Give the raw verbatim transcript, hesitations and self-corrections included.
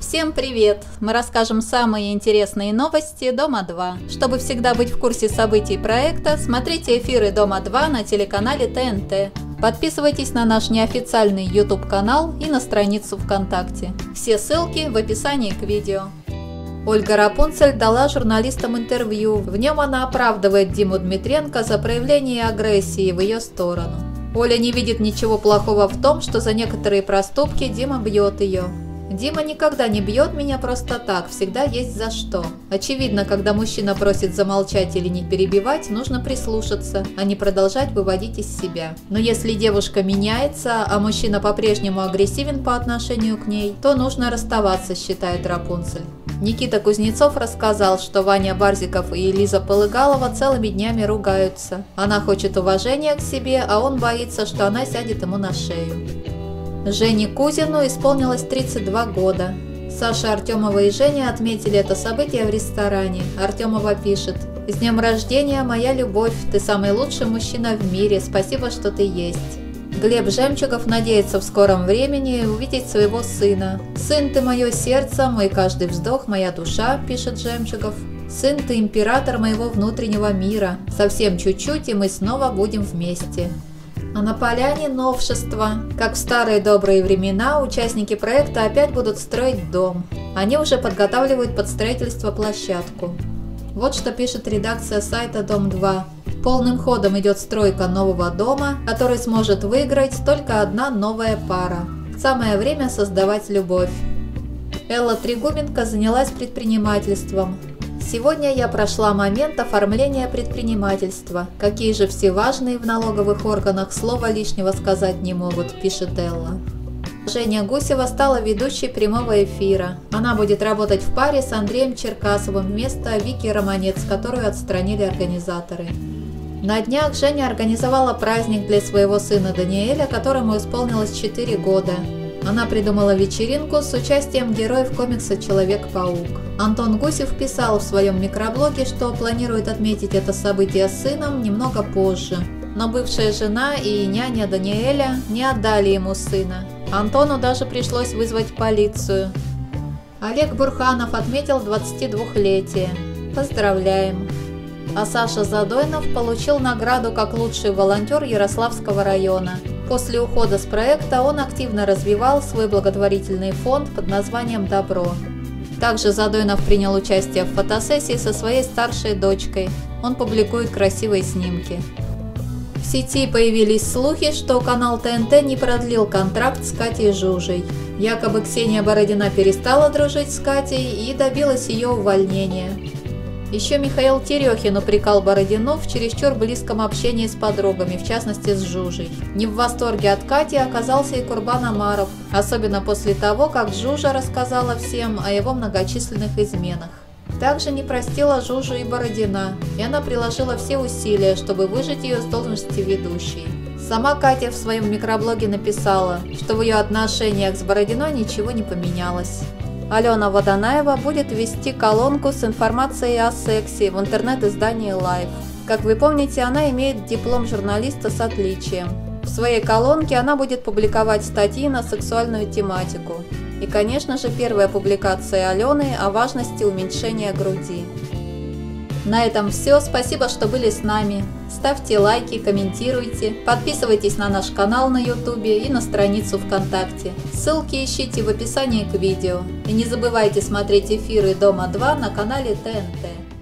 Всем привет! Мы расскажем самые интересные новости Дома два. Чтобы всегда быть в курсе событий проекта, смотрите эфиры Дома два на телеканале Т Н Т. Подписывайтесь на наш неофициальный YouTube канал и на страницу ВКонтакте. Все ссылки в описании к видео. Ольга Рапунцель дала журналистам интервью. В нем она оправдывает Диму Дмитренко за проявление агрессии в ее сторону. Оля не видит ничего плохого в том, что за некоторые проступки Дима бьет ее. Дима никогда не бьет меня просто так, всегда есть за что. Очевидно, когда мужчина просит замолчать или не перебивать, нужно прислушаться, а не продолжать выводить из себя. Но если девушка меняется, а мужчина по-прежнему агрессивен по отношению к ней, то нужно расставаться, считает Рапунцель. Никита Кузнецов рассказал, что Ваня Барзиков и Лиза Полыгалова целыми днями ругаются. Она хочет уважения к себе, а он боится, что она сядет ему на шею. Жене Кузину исполнилось тридцать два года. Саша Артемова и Женя отметили это событие в ресторане. Артемова пишет: «С днем рождения, моя любовь, ты самый лучший мужчина в мире, спасибо, что ты есть». Глеб Жемчугов надеется в скором времени увидеть своего сына. «Сын, ты мое сердце, мой каждый вздох, моя душа», пишет Жемчугов. «Сын, ты император моего внутреннего мира. Совсем чуть-чуть, и мы снова будем вместе». А на поляне новшество. Как в старые добрые времена, участники проекта опять будут строить дом. Они уже подготавливают под строительство площадку. Вот что пишет редакция сайта Дом два. Полным ходом идет стройка нового дома, который сможет выиграть только одна новая пара. Самое время создавать любовь. Элла Трегубенко занялась предпринимательством. Сегодня я прошла момент оформления предпринимательства. Какие же все важные в налоговых органах слова лишнего сказать не могут, пишет Элла. Женя Гусева стала ведущей прямого эфира. Она будет работать в паре с Андреем Черкасовым вместо Вики Романец, которую отстранили организаторы. На днях Женя организовала праздник для своего сына Даниэля, которому исполнилось четыре года. Она придумала вечеринку с участием героев комикса «Человек-паук». Антон Гусев писал в своем микроблоге, что планирует отметить это событие с сыном немного позже. Но бывшая жена и няня Даниэля не отдали ему сына. Антону даже пришлось вызвать полицию. Олег Бурханов отметил двадцатидвухлетие. Поздравляем! А Саша Задойнов получил награду как лучший волонтер Ярославского района. После ухода с проекта он активно развивал свой благотворительный фонд под названием «Добро». Также Задойнов принял участие в фотосессии со своей старшей дочкой. Он публикует красивые снимки. В сети появились слухи, что канал Т Н Т не продлил контракт с Катей Жужей. Якобы Ксения Бородина перестала дружить с Катей и добилась ее увольнения. Еще Михаил Терехин упрекал Бородину в чересчур близком общении с подругами, в частности с Жужей. Не в восторге от Кати оказался и Курбан Омаров, особенно после того, как Жужа рассказала всем о его многочисленных изменах. Также не простила Жужу и Бородина, и она приложила все усилия, чтобы выжать ее с должности ведущей. Сама Катя в своем микроблоге написала, что в ее отношениях с Бородиной ничего не поменялось. Алена Водонаева будет вести колонку с информацией о сексе в интернет-издании Life. Как вы помните, она имеет диплом журналиста с отличием. В своей колонке она будет публиковать статьи на сексуальную тематику. И, конечно же, первая публикация Алены о важности уменьшения груди. На этом все. Спасибо, что были с нами. Ставьте лайки, комментируйте, подписывайтесь на наш канал на YouTube и на страницу ВКонтакте. Ссылки ищите в описании к видео. И не забывайте смотреть эфиры Дома два на канале Т Н Т.